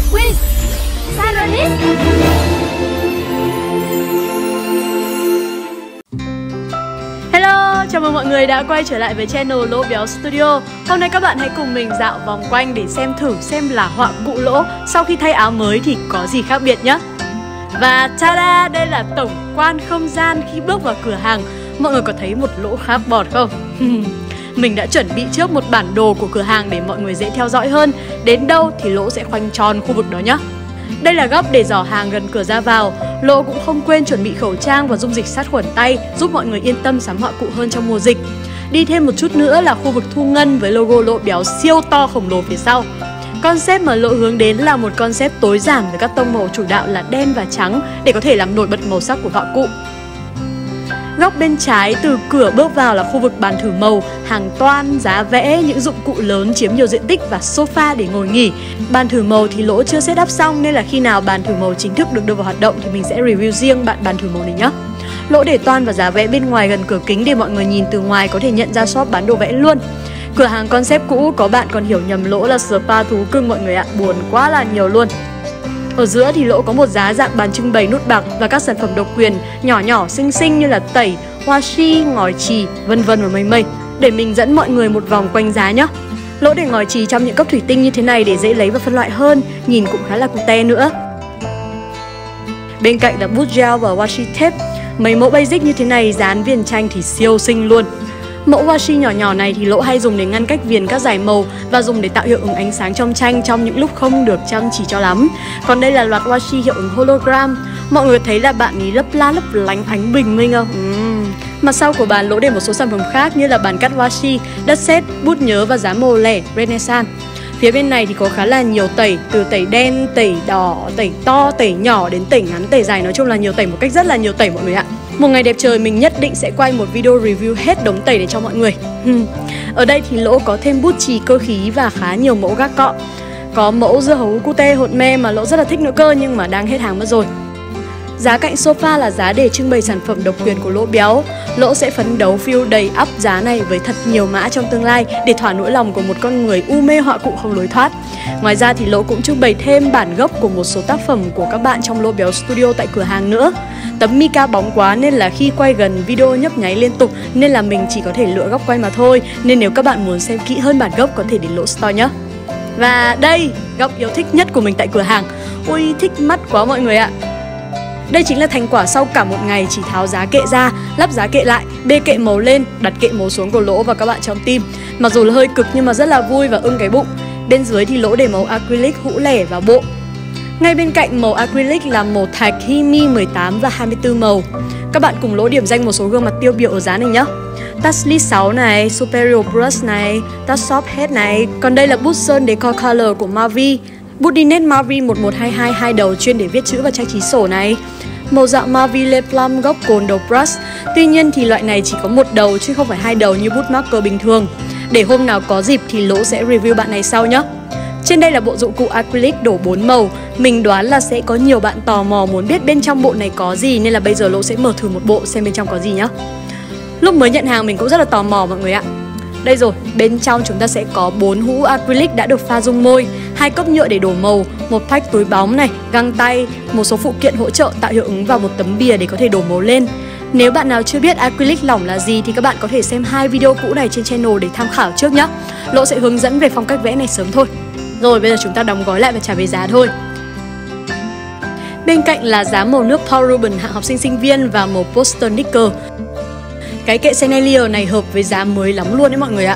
Quiz Saronis. Hello, chào mừng mọi người đã quay trở lại với channel Lỗ Béo Studio. Hôm nay các bạn hãy cùng mình dạo vòng quanh để xem là họa cụ Lỗ sau khi thay áo mới thì có gì khác biệt nhé. Và tada, đây là tổng quan không gian khi bước vào cửa hàng. Mọi người có thấy một lỗ khá bọt không? Mình đã chuẩn bị trước một bản đồ của cửa hàng để mọi người dễ theo dõi hơn. Đến đâu thì Lỗ sẽ khoanh tròn khu vực đó nhé. Đây là góc để giỏ hàng gần cửa ra vào. Lỗ cũng không quên chuẩn bị khẩu trang và dung dịch sát khuẩn tay, giúp mọi người yên tâm sắm họa cụ hơn trong mùa dịch. Đi thêm một chút nữa là khu vực thu ngân với logo Lỗ Béo siêu to khổng lồ phía sau. Concept mà Lỗ hướng đến là một concept tối giản với các tông màu chủ đạo là đen và trắng để có thể làm nổi bật màu sắc của họa cụ. Góc bên trái từ cửa bước vào là khu vực bàn thử màu, hàng toan, giá vẽ, những dụng cụ lớn chiếm nhiều diện tích và sofa để ngồi nghỉ. Bàn thử màu thì Lỗ chưa setup xong nên là khi nào bàn thử màu chính thức được đưa vào hoạt động thì mình sẽ review riêng bàn thử màu này nhé. Lỗ để toan và giá vẽ bên ngoài gần cửa kính để mọi người nhìn từ ngoài có thể nhận ra shop bán đồ vẽ luôn. Cửa hàng concept cũ có bạn còn hiểu nhầm Lỗ là spa thú cưng mọi người ạ, buồn quá là nhiều luôn. Ở giữa thì Lỗ có một giá dạng bàn trưng bày nút bạc và các sản phẩm độc quyền nhỏ nhỏ xinh xinh như là tẩy, washi, ngòi chì, vân vân và mây mây. Để mình dẫn mọi người một vòng quanh giá nhé. Lỗ để ngòi chì trong những cốc thủy tinh như thế này để dễ lấy và phân loại hơn, nhìn cũng khá là cute nữa. Bên cạnh là bút gel và washi tape. Mấy mẫu basic như thế này dán viền tranh thì siêu xinh luôn. Mẫu washi nhỏ nhỏ này thì Lỗ hay dùng để ngăn cách viền các dải màu và dùng để tạo hiệu ứng ánh sáng trong tranh trong những lúc không được chăm chỉ cho lắm. Còn đây là loạt washi hiệu ứng hologram. Mọi người thấy là bạn ý lấp la lấp lánh ánh bình minh không? Mặt sau của bàn Lỗ để một số sản phẩm khác như là bàn cắt washi, đất sét, bút nhớ và dán màu lẻ Renaissance. Phía bên này thì có khá là nhiều tẩy, từ tẩy đen, tẩy đỏ, tẩy to, tẩy nhỏ đến tẩy ngắn, tẩy dài. Nói chung là nhiều tẩy, một cách rất là nhiều tẩy mọi người ạ. Một ngày đẹp trời mình nhất định sẽ quay một video review hết đống tẩy để cho mọi người. Ở đây thì Lỗ có thêm bút chì cơ khí và khá nhiều mẫu gác cọ. Có mẫu dưa hấu cute hột me mà Lỗ rất là thích nữa cơ nhưng mà đang hết hàng mất rồi. Giá cạnh sofa là giá để trưng bày sản phẩm độc quyền của Lỗ Béo. Lỗ sẽ phấn đấu fill đầy up giá này với thật nhiều mã trong tương lai để thỏa nỗi lòng của một con người u mê họa cụ không lối thoát. Ngoài ra thì Lỗ cũng trưng bày thêm bản gốc của một số tác phẩm của các bạn trong Lỗ Béo Studio tại cửa hàng nữa. Tấm mica bóng quá nên là khi quay gần video nhấp nháy liên tục nên là mình chỉ có thể lựa góc quay mà thôi. Nên nếu các bạn muốn xem kỹ hơn bản gốc có thể đến Lỗ Store nhé. Và đây, góc yêu thích nhất của mình tại cửa hàng. Ôi thích mắt quá mọi người ạ. Đây chính là thành quả sau cả một ngày chỉ tháo giá kệ ra, lắp giá kệ lại, bê kệ màu lên, đặt kệ màu xuống của Lỗ và các bạn trong team. Mặc dù là hơi cực nhưng mà rất là vui và ưng cái bụng. Bên dưới thì Lỗ để màu acrylic hũ lẻ và bộ. Ngay bên cạnh màu acrylic là màu thạch Himi 18 và 24 màu. Các bạn cùng Lỗ điểm danh một số gương mặt tiêu biểu ở giá này nhé. Touch List 6 này, Superior Brush này, Touch Soft Head này. Còn đây là bút sơn Decor Color của Mavi. Bút đi nét Mavi 1122 hai đầu chuyên để viết chữ và trang trí sổ này. Màu dạng Mavi Le Plum gốc cồn đầu brush. Tuy nhiên thì loại này chỉ có một đầu chứ không phải hai đầu như bút marker bình thường. Để hôm nào có dịp thì Lỗ sẽ review bạn này sau nhé. Trên đây là bộ dụng cụ acrylic đổ 4 màu. Mình đoán là sẽ có nhiều bạn tò mò muốn biết bên trong bộ này có gì nên là bây giờ Lỗ sẽ mở thử một bộ xem bên trong có gì nhé. Lúc mới nhận hàng mình cũng rất là tò mò mọi người ạ. Đây rồi, bên trong chúng ta sẽ có 4 hũ acrylic đã được pha dung môi, 2 cốc nhựa để đổ màu, một pack túi bóng này, găng tay, một số phụ kiện hỗ trợ tạo hiệu ứng và một tấm bìa để có thể đổ màu lên. Nếu bạn nào chưa biết acrylic lỏng là gì thì các bạn có thể xem 2 video cũ này trên channel để tham khảo trước nhé. Lỗ sẽ hướng dẫn về phong cách vẽ này sớm thôi. Rồi bây giờ chúng ta đóng gói lại và trả về giá thôi. Bên cạnh là giá màu nước Paul Ruben hạng học sinh sinh viên và màu poster nickel. Cái kệ chandelier này hợp với giá mới lắm luôn đấy mọi người ạ.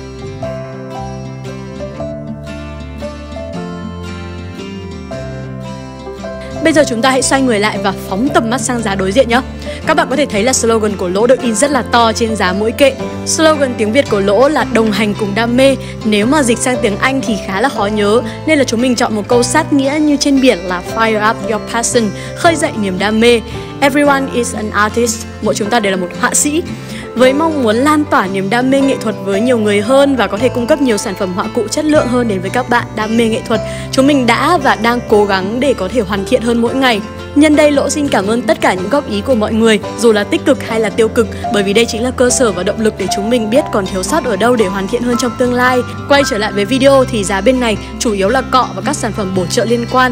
Bây giờ chúng ta hãy xoay người lại và phóng tầm mắt sang giá đối diện nhé. Các bạn có thể thấy là slogan của Lỗ được in rất là to trên giá mỗi kệ. Slogan tiếng Việt của Lỗ là đồng hành cùng đam mê. Nếu mà dịch sang tiếng Anh thì khá là khó nhớ nên là chúng mình chọn một câu sát nghĩa như trên biển là Fire up your passion, khơi dậy niềm đam mê. Everyone is an artist, mỗi chúng ta đều là một họa sĩ. Với mong muốn lan tỏa niềm đam mê nghệ thuật với nhiều người hơn và có thể cung cấp nhiều sản phẩm họa cụ chất lượng hơn đến với các bạn đam mê nghệ thuật, chúng mình đã và đang cố gắng để có thể hoàn thiện hơn mỗi ngày. Nhân đây Lỗ xin cảm ơn tất cả những góp ý của mọi người, dù là tích cực hay là tiêu cực, bởi vì đây chính là cơ sở và động lực để chúng mình biết còn thiếu sót ở đâu để hoàn thiện hơn trong tương lai. Quay trở lại với video thì giá bên này chủ yếu là cọ và các sản phẩm bổ trợ liên quan.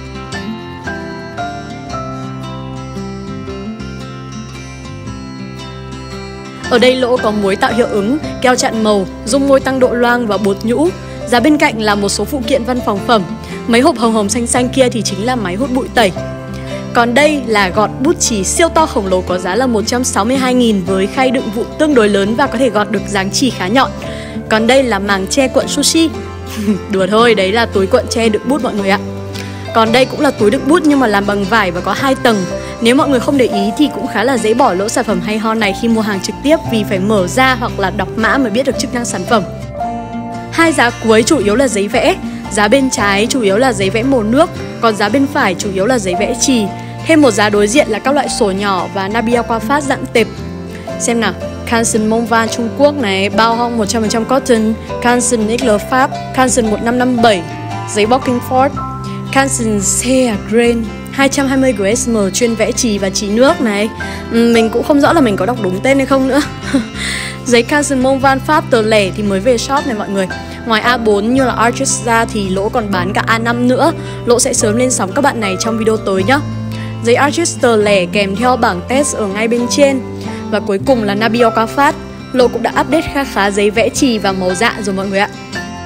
Ở đây Lỗ có muối tạo hiệu ứng, keo chặn màu, dung môi tăng độ loang và bột nhũ. Giá bên cạnh là một số phụ kiện văn phòng phẩm. Mấy hộp hồng hồng xanh xanh kia thì chính là máy hút bụi tẩy. Còn đây là gọt bút chì siêu to khổng lồ có giá là 162.000 với khay đựng vụn tương đối lớn và có thể gọt được dáng chì khá nhọn. Còn đây là màng che cuộn sushi. Đùa thôi, đấy là túi cuộn che đựng bút mọi người ạ. Còn đây cũng là túi đựng bút nhưng mà làm bằng vải và có 2 tầng. Nếu mọi người không để ý thì cũng khá là dễ bỏ lỡ sản phẩm hay ho này khi mua hàng trực tiếp vì phải mở ra hoặc là đọc mã mới biết được chức năng sản phẩm. Hai giá cuối chủ yếu là giấy vẽ. Giá bên trái chủ yếu là giấy vẽ màu nước, còn giá bên phải chủ yếu là giấy vẽ chì. Thêm một giá đối diện là các loại sổ nhỏ và Nabi Aquafast dạng tệp. Xem nào, Canson Montvan Trung Quốc này, bao hong 100% cotton, Canson XL Pháp, Canson 1557, giấy Bocking Ford, Canson Sea Grain 220 GSM chuyên vẽ chì và chì nước này. Mình cũng không rõ là mình có đọc đúng tên hay không nữa. Giấy Canson Montvan Pháp tờ lẻ thì mới về shop này mọi người. Ngoài A4 như là Arches ra thì Lỗ còn bán cả A5 nữa. Lỗ sẽ sớm lên sóng các bạn này trong video tới nhé. Giấy Arches tờ lẻ kèm theo bảng test ở ngay bên trên. Và cuối cùng là Nabi Aquafast. Lỗ cũng đã update khá giấy vẽ chì và màu dạ rồi mọi người ạ.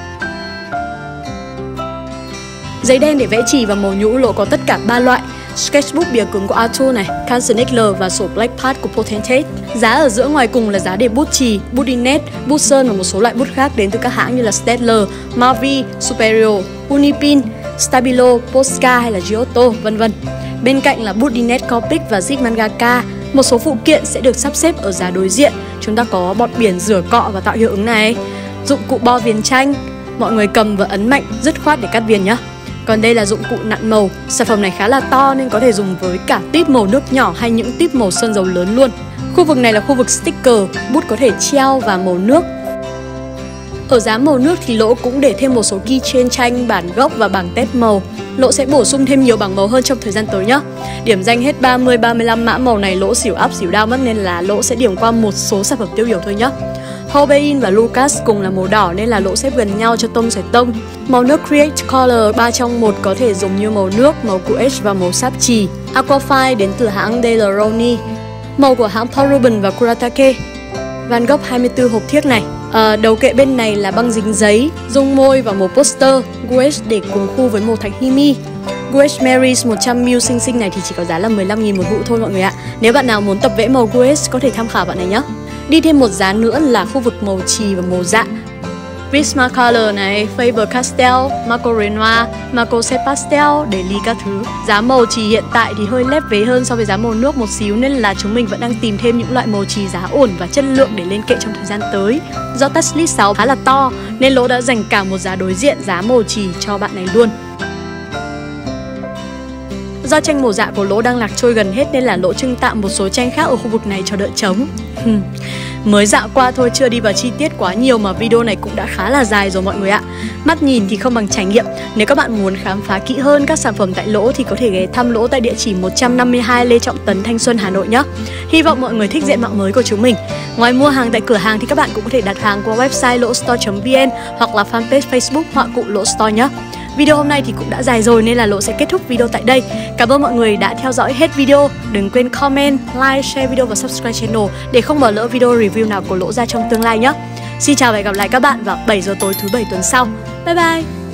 Giấy đen để vẽ chì và màu nhũ Lỗ có tất cả 3 loại. Sketchbook bìa cứng của Arthur này, Canson XL và sổ Black Pad của Potentate. Giá ở giữa ngoài cùng là giá để bút chì, bút Innet, bút sơn và một số loại bút khác đến từ các hãng như là Staedtler, Marvi, Superior, Unipin, Stabilo, Posca hay là Giotto, vân vân. Bên cạnh là bút Innet Copic và Zig Mangaka. Một số phụ kiện sẽ được sắp xếp ở giá đối diện. Chúng ta có bọt biển rửa cọ và tạo hiệu ứng này, dụng cụ bo viền tranh, mọi người cầm và ấn mạnh dứt khoát để cắt viền nhá. Còn đây là dụng cụ nặn màu. Sản phẩm này khá là to nên có thể dùng với cả tip màu nước nhỏ hay những tip màu sơn dầu lớn luôn. Khu vực này là khu vực sticker, bút có thể treo và màu nước. Ở giá màu nước thì Lỗ cũng để thêm một số keychain tranh, bản gốc và bảng test màu. Lỗ sẽ bổ sung thêm nhiều bảng màu hơn trong thời gian tới nhá. Điểm danh hết 30-35 mã màu này Lỗ xỉu up xỉu down mất nên là Lỗ sẽ điểm qua một số sản phẩm tiêu biểu thôi nhá. Hobein và Lucas cùng là màu đỏ nên là Lỗ xếp gần nhau cho tông xoài tông. Màu nước Create Color 3 trong 1 có thể dùng như màu nước, màu QH và màu sáp chì. Aquafine đến từ hãng Daler-Rowney. Màu của hãng Paul Ruben và Kuretake. Van Gogh 24 hộp thiếc này. Đầu kệ bên này là băng dính giấy, dung môi và màu poster. QH để cùng khu với màu thạch Himi. QH Marys 100ml xinh xinh này thì chỉ có giá là 15.000 một hũ thôi mọi người ạ. Nếu bạn nào muốn tập vẽ màu QH có thể tham khảo bạn này nhé. Đi thêm một giá nữa là khu vực màu chì và màu dạ. Prisma Color này, Faber Castell, Marco Renoir, Marco Set Pastel, để ly các thứ. Giá màu chì hiện tại thì hơi lép vế hơn so với giá màu nước một xíu nên là chúng mình vẫn đang tìm thêm những loại màu chì giá ổn và chất lượng để lên kệ trong thời gian tới. Do touch list 6 khá là to nên Lỗ đã dành cả một giá đối diện giá màu chì cho bạn này luôn. Do tranh màu dạ của Lỗ đang lạc trôi gần hết nên là Lỗ trưng tạm một số tranh khác ở khu vực này cho đỡ trống. Mới dạo qua thôi, chưa đi vào chi tiết quá nhiều mà video này cũng đã khá là dài rồi mọi người ạ. Mắt nhìn thì không bằng trải nghiệm. Nếu các bạn muốn khám phá kỹ hơn các sản phẩm tại Lỗ thì có thể ghé thăm Lỗ tại địa chỉ 152 Lê Trọng Tấn, Thanh Xuân, Hà Nội nhé. Hy vọng mọi người thích diện mạo mới của chúng mình. Ngoài mua hàng tại cửa hàng thì các bạn cũng có thể đặt hàng qua website lỗ-store.vn hoặc là fanpage Facebook họa cụ Lỗ Store nhé. Video hôm nay thì cũng đã dài rồi nên là Lỗ sẽ kết thúc video tại đây. Cảm ơn mọi người đã theo dõi hết video. Đừng quên comment, like, share video và subscribe channel để không bỏ lỡ video review nào của Lỗ ra trong tương lai nhé. Xin chào và hẹn gặp lại các bạn vào 7 giờ tối thứ 7 tuần sau. Bye bye!